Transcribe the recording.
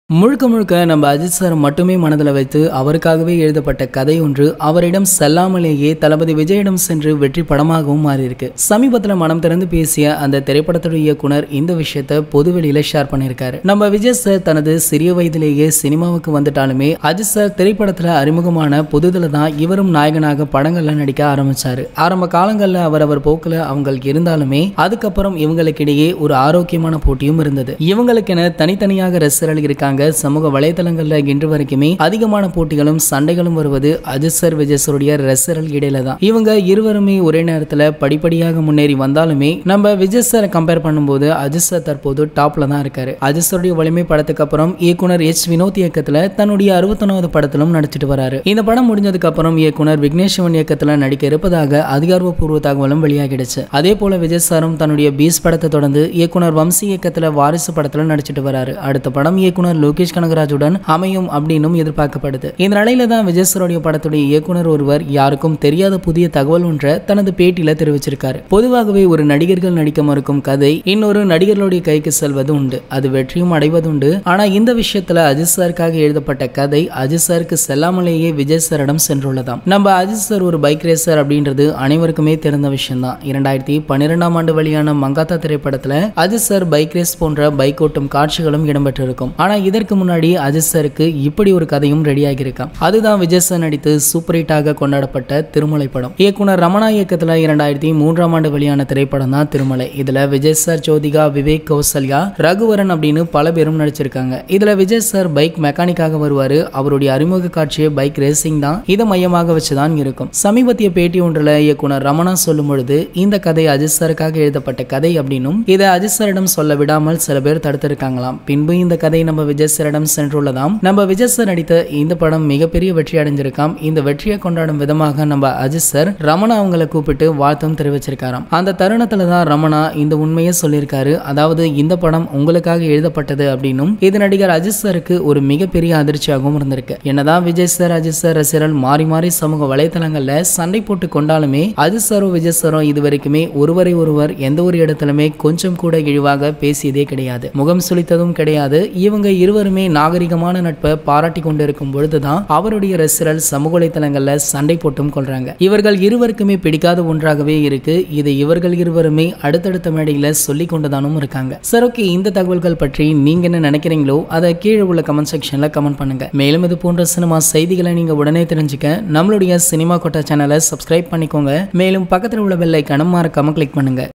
முழுக்க முழுக்க நம்ம அஜித் சார் மட்டுமே மனதில் வைத்து அவருக்காகவே எழுதப்பட்ட கதை ஒன்று அவரிடம் செல்லாமலேயே தளபதி விஜயிடம் சென்று வெற்றி படமாகவும் மாறியிருக்கு. சமீபத்தில் மனம் திறந்து பேசிய அந்த திரைப்படத்துடைய இயக்குனர் இந்த விஷயத்த பொதுவெளியில ஷேர் பண்ணியிருக்காரு. நம்ம விஜய் சார் தனது சிறிய வயதிலேயே சினிமாவுக்கு வந்துட்டாலுமே அஜித் சார் திரைப்படத்துல அறிமுகமான புதுதில தான் இவரும் நாயகனாக படங்கள்ல நடிக்க ஆரம்பிச்சாரு. ஆரம்ப காலங்கள்ல அவர் போக்குல அவங்களுக்கு இருந்தாலுமே அதுக்கப்புறம் இவங்களுக்கிடையே ஒரு ஆரோக்கியமான போட்டியும் இருந்தது. இவங்களுக்கென தனித்தனியாக ரசிகர்கள் இருக்காங்க. சமூக வலைதளங்கள்ல இன்று வரைக்குமே அதிகமான போட்டிகளும் சண்டைகளும் வருவது அஜித் சார் விஜய் சாருடைய ரசிகர்கள் இடையில தான். இவங்க இருவருமே ஒரே நேரத்துல படிப்படியாக முன்னேறி வந்தாலுமே நம்ம விஜய் சாரை கம்பேர் பண்ணும்போது அஜித் சார் தற்போது டாப்ல தான் இருக்காரு. அஜித் சாருடைய வலிமை படத்துக்கு அப்புறம் இயக்குனர் எச் வினோத் இயக்கத்துல தன்னுடைய 61வது படத்திலும் நடிச்சிட்டு வராரு. இந்த படம் முடிஞ்சதுக்கு அப்புறம் இயக்குனர் விக்னேஷ் சிவன் இயக்கத்துல நடிக்க இருப்பதாக அதிகாரப்பூர்வ தகவலும் வெளியாகிடுச்சு. அதே போல விஜய் சாரும் தன்னுடைய பீஸ் படத்தை தொடர்ந்து இயக்குனர் வம்சி இயக்கத்துல வாரிசு படத்துல நடிச்சிட்டு வராரு. அடுத்த படம் இயக்குனர் லோகேஷ் கனகராஜுடன் அமையும் அப்படின்னு எதிர்பார்க்கப்படுது. இந்த நிலையில தான் விஜய் சாருடைய படத்துடைய இயக்குனர் ஒருவர் யாருக்கும் தெரியாத புதிய தகவல் ஒன்றை தனது பேட்டியில தெரிவிச்சிருக்காரு. பொதுவாகவே ஒரு நடிகர்கள் நடிக்க மறுக்கும் கதை இன்னொரு நடிகர்களுடைய கைக்கு செல்வது உண்டு, அது வெற்றியும் அடைவது உண்டு. ஆனா இந்த விஷயத்துல அஜித் சாருக்காக எழுதப்பட்ட கதை அஜித் சாருக்கு செல்லாமலேயே விஜய் சாரிடம் சென்றுள்ளதாம். நம்ம அஜித் சார் ஒரு பைக் ரேசர் அப்படின்றது அனைவருக்குமே தெரிந்த விஷயம் தான். 2012ஆம் ஆண்டு வெளியான மங்காத்தா திரைப்படத்துல அஜித் சார் பைக் ரேஸ் போன்ற பைக் ஓட்டும் காட்சிகளும் இடம்பெற்றிருக்கும். ஆனா இதற்கு முன்னாடி அஜித் சாருக்கு இப்படி ஒரு கதையும் ரெடியாகி இருக்காம். அதுதான் விஜய் சார் நடித்து சூப்பர் ஹிட்டாக கொண்டாடப்பட்ட திருமலை படம். இயக்குனர் ரமணா இயக்கத்துல 2003ஆம் ஆண்டு வெளியான திரைப்படம் தான் திருமலை. இதுல விஜய் சார், ஜோதிகா, விவேக், கௌசல்யா, ரகுவரன் அப்படின்னு பல பேரும் நடிச்சிருக்காங்க. இதுல விஜய் சார் பைக் மெக்கானிக்காக வருவாரு. அவருடைய அறிமுக காட்சியை பைக் ரேசிங் தான். இதை மையமாக வச்சுதான் இருக்கும். சமீபத்திய பேட்டி ஒன்றில் இயக்குனர் ரமணா சொல்லும் பொழுது இந்த கதை அஜித் சாருக்காக எழுதப்பட்ட கதை அப்படின்னும் இதை அஜித் சாரிடம் சொல்ல விடாமல் சில பேர் தடுத்திருக்காங்களாம். பின்பு இந்த கதை நம்ம விஜய் சாரிடம் சென்றுள்ளதாம். நம்ம விஜய் சார் நடித்த இந்த படம் மிகப்பெரிய வெற்றி அடைஞ்சிருக்காம். இந்த வெற்றியை கொண்டாடும் விதமாக நம்ம அஜித் சார் ரமணா அவங்களை கூப்பிட்டு வாழ்த்தும் தெரிவிச்சிருக்காராம். அந்த தருணத்துல தான் ரமணா இந்த உண்மையை சொல்லியிருக்காரு. அதாவது இந்த படம் உங்களுக்காக எழுதப்பட்டது அப்படின்னும் இது நடிகர் அஜித் சாருக்கு ஒரு மிகப்பெரிய அதிர்ச்சியாகவும் இருந்திருக்கு. என்னதான் விஜய் சார் அஜித் சார் ரசிகர்கள் மாறி மாறி சமூக வலைதளங்கள்ல சண்டை போட்டு கொண்டாலுமே அஜித் சாரும் விஜய் சாரும் இது வரைக்குமே ஒருவரை ஒருவர் எந்த ஒரு இடத்திலுமே கொஞ்சம் கூட இழிவாக பேசியதே கிடையாது, முகம் சுளித்ததும் கிடையாது. இவங்க இருவருமே நாகரிகமான நட்பை பாராட்டி கொண்டிருக்கும் பொழுதுதான் அவருடைய ரசிகர்கள் சமூக வலைதளங்கள்ல சண்டை போட்டும் கொள்றாங்க. இவர்கள் இருவருக்குமே பிடிக்காத ஒன்றாகவே இருக்கு. இது இவர்கள் இருவருமே அடுத்தடுத்த மேடையில சொல்லி கொண்டுதானும் இருக்காங்க. சரி, ஓகே, இந்த தகவல்கள் பற்றி நீங்க என்ன நினைக்கிறீங்களோ அதை கீழே உள்ள கமெண்ட் செக்ஷன்ல கமெண்ட் பண்ணுங்க. மேலும் இது போன்ற சினிமா செய்திகளை நீங்க உடனே தெரிஞ்சுக்க நம்மளுடைய சினிமா கோட்டா சேனலை சப்ஸ்கிரைப் பண்ணிக்கோங்க. மேலும் பக்கத்தில் உள்ள பெல் ஐகானை மறக்காம கிளிக் பண்ணுங்க.